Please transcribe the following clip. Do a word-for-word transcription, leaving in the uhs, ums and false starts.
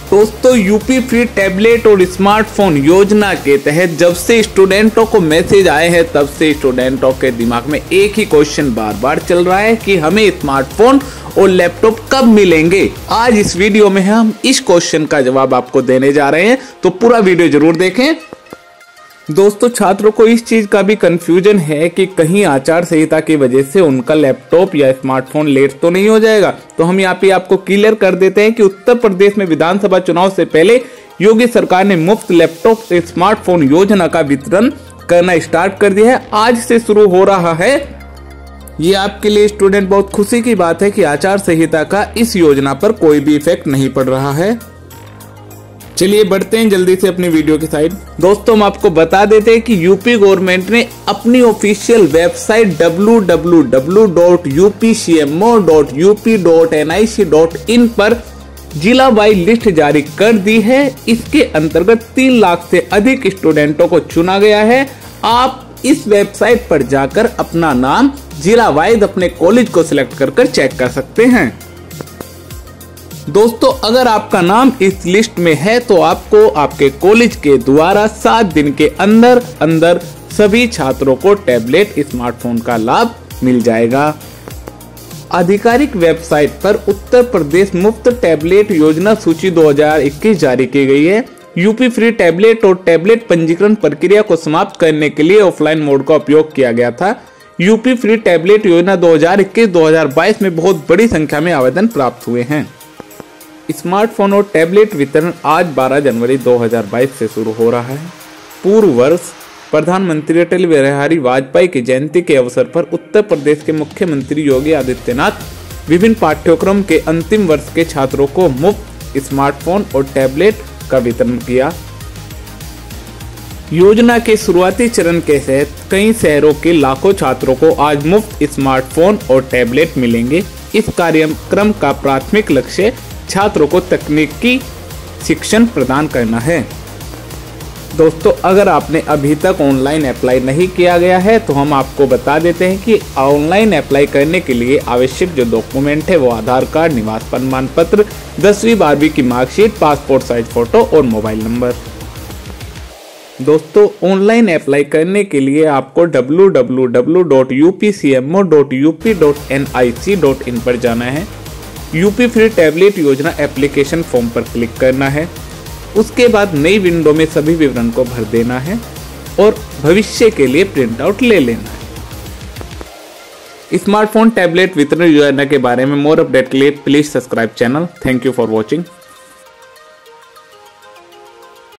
दोस्तों UP free tablet और smartphone योजना के तहत जब से स्टूडेंटों को मैसेज आए हैं तब से स्टूडेंटों के दिमाग में एक ही क्वेश्चन बार बार चल रहा है कि हमें स्मार्टफोन और लैपटॉप कब मिलेंगे। आज इस वीडियो में हम इस क्वेश्चन का जवाब आपको देने जा रहे हैं, तो पूरा वीडियो जरूर देखें। दोस्तों छात्रों को इस चीज का भी कंफ्यूजन है कि कहीं आचार संहिता की वजह से उनका लैपटॉप या स्मार्टफोन लेट तो नहीं हो जाएगा। तो हम यहाँ पे आपको क्लियर कर देते हैं कि उत्तर प्रदेश में विधानसभा चुनाव से पहले योगी सरकार ने मुफ्त लैपटॉप स्मार्टफोन योजना का वितरण करना स्टार्ट कर दिया है। आज से शुरू हो रहा है। ये आपके लिए स्टूडेंट बहुत खुशी की बात है कि आचार संहिता का इस योजना पर कोई भी इफेक्ट नहीं पड़ रहा है। चलिए बढ़ते हैं जल्दी से अपनी वीडियो की साइड। दोस्तों हम आपको बता देते हैं कि यूपी गवर्नमेंट ने अपनी official website W W W dot U P C M O dot U P dot N I C dot in पर जिला वाइज लिस्ट जारी कर दी है। इसके अंतर्गत तीन लाख से अधिक स्टूडेंटों को चुना गया है। आप इस वेबसाइट पर जाकर अपना नाम जिला वाइज अपने कॉलेज को सिलेक्ट कर कर चेक कर सकते हैं। दोस्तों अगर आपका नाम इस लिस्ट में है तो आपको आपके कॉलेज के द्वारा सात दिन के अंदर अंदर सभी छात्रों को टैबलेट स्मार्टफोन का लाभ मिल जाएगा। आधिकारिक वेबसाइट पर उत्तर प्रदेश मुफ्त टैबलेट योजना सूची दो हज़ार इक्कीस जारी की गई है। यूपी फ्री टैबलेट और टैबलेट पंजीकरण प्रक्रिया को समाप्त करने के लिए ऑफलाइन मोड का उपयोग किया गया था। यूपी फ्री टैबलेट योजना दो हज़ार इक्कीस दो हज़ार बाईस में बहुत बड़ी संख्या में आवेदन प्राप्त हुए हैं। स्मार्टफोन और टैबलेट वितरण आज बारह जनवरी दो हज़ार बाईस से शुरू हो रहा है। पूर्व वर्ष प्रधानमंत्री अटल बिहारी वाजपेयी की जयंती के अवसर पर उत्तर प्रदेश के मुख्यमंत्री योगी आदित्यनाथ विभिन्न पाठ्यक्रम के अंतिम वर्ष के छात्रों को मुफ्त स्मार्टफोन और टैबलेट का वितरण किया। योजना के शुरुआती चरण के तहत कई शहरों के लाखों छात्रों को आज मुफ्त स्मार्टफोन और टैबलेट मिलेंगे। इस कार्यक्रम का प्राथमिक लक्ष्य छात्रों को तकनीकी शिक्षण प्रदान करना है। दोस्तों अगर आपने अभी तक ऑनलाइन अप्लाई नहीं किया गया है तो हम आपको बता देते हैं कि ऑनलाइन अप्लाई करने के लिए आवश्यक जो डॉक्यूमेंट है वो आधार कार्ड, निवास प्रमाण पत्र, दसवीं बारहवीं की मार्कशीट, पासपोर्ट साइज फोटो और मोबाइल नंबर। दोस्तों ऑनलाइन अप्लाई करने के लिए आपको W W W dot U P C M O dot U P dot N I C dot in पर जाना है। यूपी फ्री टैबलेट योजना एप्लीकेशन फॉर्म पर क्लिक करना है। उसके बाद नई विंडो में सभी विवरण को भर देना है और भविष्य के लिए प्रिंट आउट ले लेना है। स्मार्टफोन टैबलेट वितरण योजना के बारे में मोर अपडेट के लिए please subscribe channel. Thank you for watching.